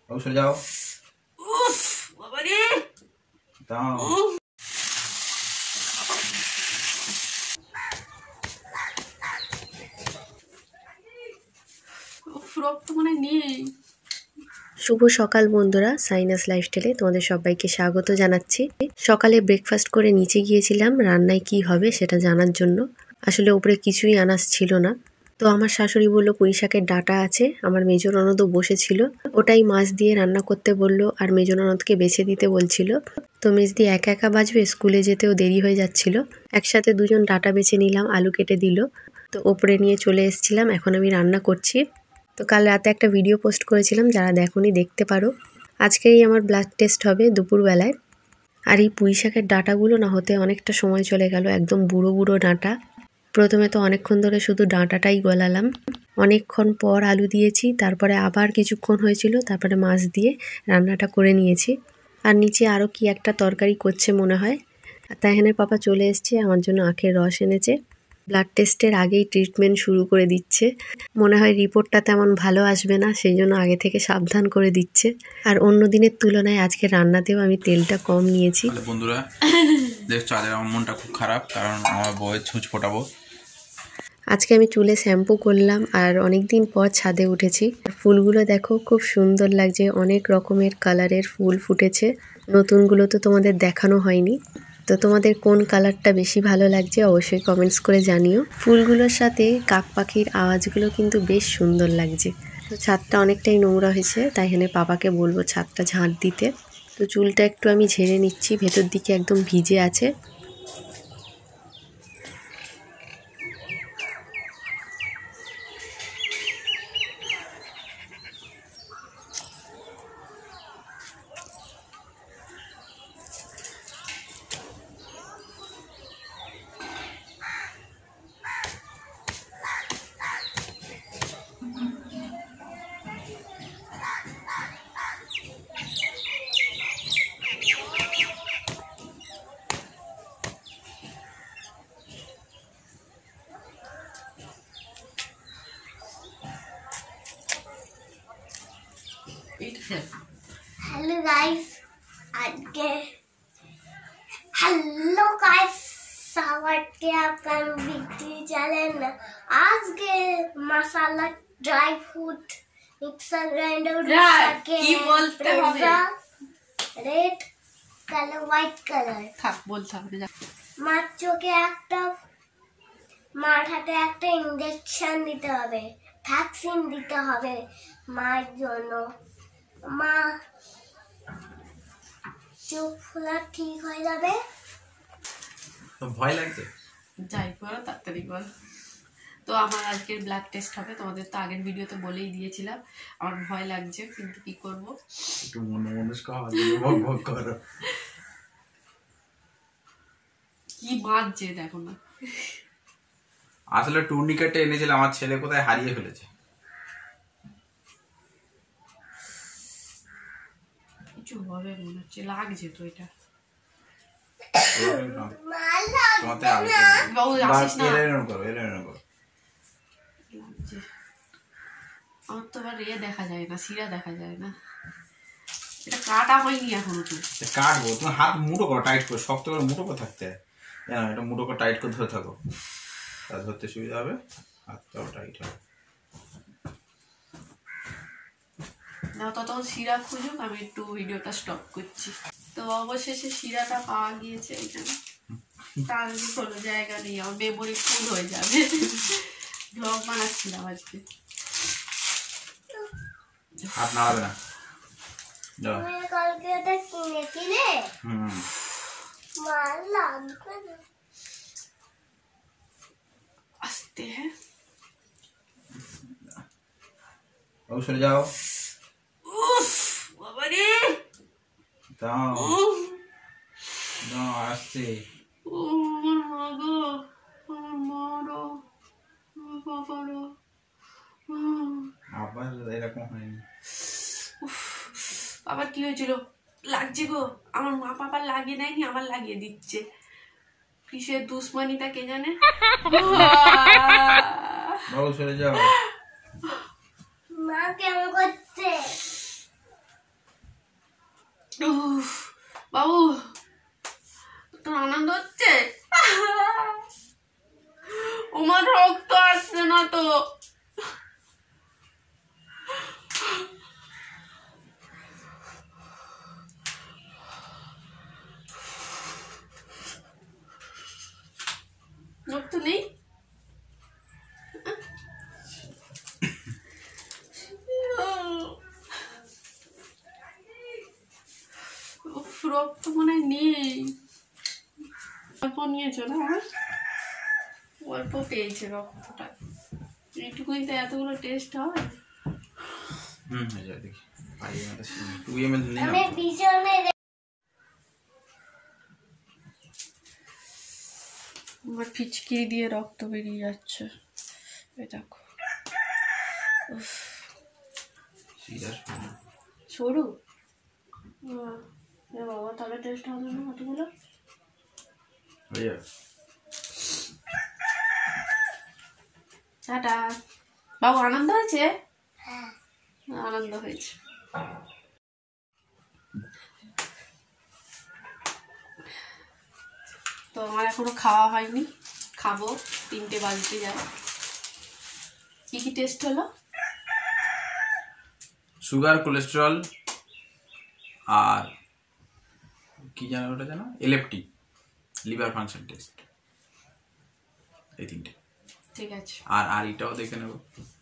বাবু সরে যাও। উফ বাবা রে দাও। রক্ত মনে নেই। শুভ সকাল বন্ধুরা, সাইনাস লাইফস্টাইলে তোমাদের সবাইকে স্বাগত জানাচ্ছি। সকালে ব্রেকফাস্ট করে নিচে গিয়েছিলাম রান্নায় কি হবে সেটা জানার জন্য। আসলে উপরে কিছুই আনাজ ছিল না, তো আমার শাশুড়ি বলল পুঁই শাকের ডাঁটা আছে। আমার মেজো ননদও বসেছিল, ওটাই মাছ দিয়ে রান্না করতে বলল আর মেজো ননদকে বেছে দিতে বলছিল। তো মেজদি একা একা বাজবে, স্কুলে যেতেও দেরি হয়ে যাচ্ছিল। একসাথে দুজন ডাঁটা বেছে নিলাম, আলু কেটে দিল, তো ওপরে নিয়ে চলে এসেছিলাম। এখন আমি রান্না করছি। তো কাল রাতে একটা ভিডিও পোস্ট করেছিলাম, যারা দেখোনি দেখতে পারো। আজকেই আমার ব্লাড টেস্ট হবে দুপুরবেলায়। আর এই পুঁই শাকের ডাঁটাগুলো না হতে অনেকটা সময় চলে গেল, একদম বুড়ো বুড়ো ডাঁটা। প্রথমে তো অনেকক্ষণ ধরে শুধু ডাঁটাটাই গলালাম, অনেকক্ষণ পর আলু দিয়েছি, তারপরে আবার কিছুক্ষণ হয়েছিল, তারপরে মাছ দিয়ে রান্নাটা করে নিয়েছি। আর নিচে আরও কি একটা তরকারি করছে মনে হয়। আর তাইহানের পাপা চলে এসছে, আমার জন্য আখের রস এনেছে। ব্লাড টেস্টের আগেই ট্রিটমেন্ট শুরু করে দিচ্ছে। মনে হয় রিপোর্টটা তেমন ভালো আসবে না, সেই জন্য আগে থেকে সাবধান করে দিচ্ছে। আর অন্য দিনের তুলনায় আজকে রান্নাতেও আমি তেলটা কম নিয়েছি। বন্ধুরা দেখছো আজ আমার মনটা খুব খারাপ, কারণ আমার বউয়ের ছুঁচ ফোটাবো। আজকে আমি চুলে শ্যাম্পু করলাম আর অনেক দিন পর ছাদে উঠেছি। ফুলগুলো দেখো খুব সুন্দর লাগছে, অনেক রকমের কালারের ফুল ফুটেছে। নতুনগুলো তো তোমাদের দেখানো হয়নি, তো তোমাদের কোন কালারটা বেশি ভালো লাগছে অবশ্যই কমেন্টস করে জানিও। ফুলগুলোর সাথে কাক পাখির আওয়াজগুলো কিন্তু বেশ সুন্দর লাগছে। তো ছাদটা অনেকটাই নোংরা হয়েছে, তাই এখানে পাপাকে বলবো ছাদটা ঝাঁট দিতে। তো চুলটা একটু আমি ঝেড়ে নিচ্ছি, ভেতর দিকে একদম ভিজে আছে। हेलो गाइस हेलो गाइस सावटे आपका बिक्री चैनल ना आज के masala dry fruit mixer grinder কি বলতে হবে रेड कलर व्हाइट कलर থাক বলতে হবে না। মার চোখে একটা মার হাতে একটা ইনজেকশন দিতে হবে, ভ্যাকসিন দিতে হবে মায়ের জন্য। মা চোখ ফোলা ঠিক হয়ে যাবে। ভয় লাগছে, যাই করো তাড়াতাড়ি বল। তো আমার আজকের ব্লাড টেস্ট হবে, তোমাদের তো আগের ভিডিওতে বলেই দিয়েছিলাম। আমার ভয় লাগছে, কিন্তু কি করব। একটু মনস্ক ভগ ভগ করো। কি বাজছে দেখো না। আসলে টুর্নিকেটে এনেছিলাম, আমার ছেলে কোথায় হারিয়ে ফেলেছে। কিছু হবে মনে হচ্ছে, লাগছে তো এটা। বাবু আসিস না। লাগছে। আমার তো আবার দেখা যায় না, শিরা দেখা যায় না। এটা কাটা হয়নি এখনো তো। কাটবো, তোমার হাত মুঠো করো, টাইট করে, শক্ত করে মুঠো করে থাকতে হয়। জানো, এটা মুঠো করে টাইট করে ধরে থাকো, তা ধরতে সুবিধা হবে, হাতটাও টাইট হবে। না ততক্ষণ শিরা খুঁজুক, আমি একটু ভিডিওটা স্টপ করছি। তো অবশেষে শিরাটা পাওয়া গিয়েছে এখানে। তার কোনো জায়গা নেই, আমার মেমোরি ফুল হয়ে যাবে। ভ্লগ বানাচ্ছিলাম আজকে। হাত নাড়াবে না। তুমি কালকে এটা কিনেছিলে? মার লাগবে না। আস্তে হ্যাঁ, বাবু সরে যাও। উফ বাবা রে দাও দাও, আসছে। আমার মা গো, আমার মা গো, আমার বাবা গো। আবার এরকম হয়নি। আবার কি হয়েছিল? লাগছে গো, আমার মা পাপা লাগিয়ে দেয়নি, আমার লাগিয়ে দিচ্ছে। কিসের দুশ্মনীটা কে জানে। বাবু সরে যাও। মা কেমন করছে? উফ, বাবু তোর আনন্দ হচ্ছে? আমার রক্ত আসছে না তো। রক্ত নেই? উফ, রক্ত মনে হয় নেই। অল্প নিয়েছো না? অল্প পেয়েছে রক্তটা। এইটুকুইতে এতগুলো টেস্ট হয়? হয়ে যাবে দেখি 2 ml নেই আমি পিছনে আমার ফিচকি দিয়ে রক্ত বেরিয়ে যাচ্ছে, এই দেখো। উফ, সরু। এ বাবা, তাহলে টেস্ট হবে না হাতগুলো? হয়ে যাবে। টাটা। বাবু আনন্দ হয়েছে? হ্যাঁ আনন্দ হয়েছে। তো আমার এখনো খাওয়া হয়নি, খাবো 3টে বাজতে যায়। কি কি টেস্ট হলো? সুগার, কোলেস্টেরল আর কি জানো ওটা জানো, এলএফটি, লিভার ফাংশন টেস্ট, এই 3টে। ঠিক আছে। আর এটাও দেখে নেবো।